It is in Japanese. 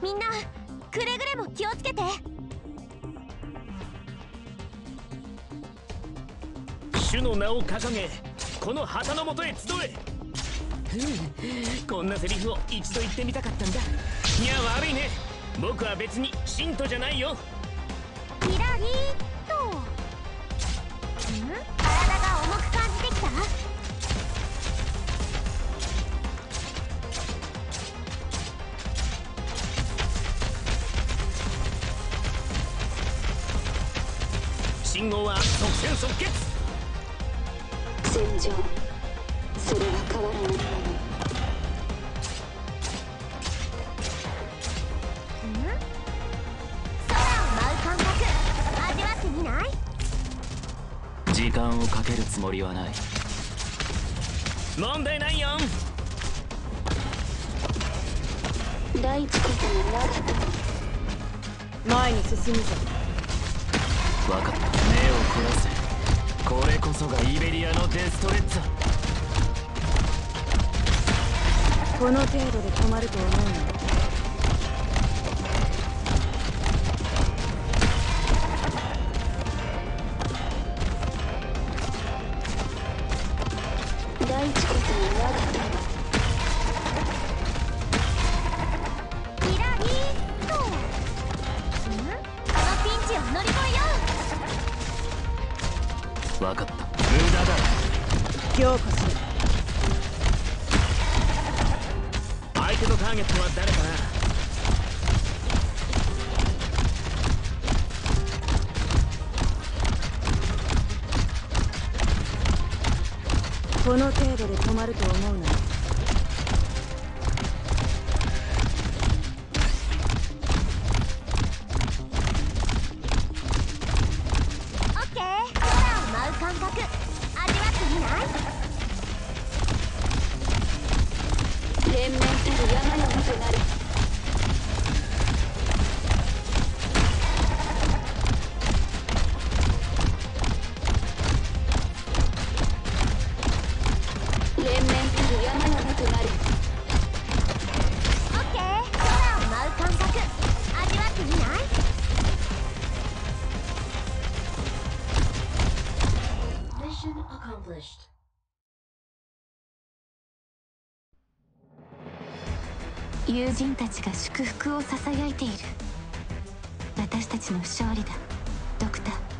みんなくれぐれも気をつけて。 主の名を掲げこの旗のもとへ集え。こんなセリフを一度言ってみたかったんだ。いや悪いね、僕は別に信徒じゃないよ。 キラリーっと。体が重く感じてきた。 信号は即戦即決。 戦場、それは変わらぬもの。 空を舞う感覚味わってみない？ 時間をかけるつもりはない。 問題ないよ。 大地こそが我が友。 前に進むぞ。 分かった、目を凝らせ。これこそがイベリアのデストレッツァ。 この程度で止まると思うの？ 大地こそが我が友。 キラリーっと。このピンチを乗り越えよう。 分かった、無駄だ。 強化する。 相手のターゲットは誰かな。 この程度で止まると思うな。 オッケー。空を舞う感覚味わってみない？ 連綿たる山々となる。連綿たる山々となる。 オッケー。空を舞う感覚味わってみない？友人たちが祝福をささやいている。私たちの勝利だ、ドクター。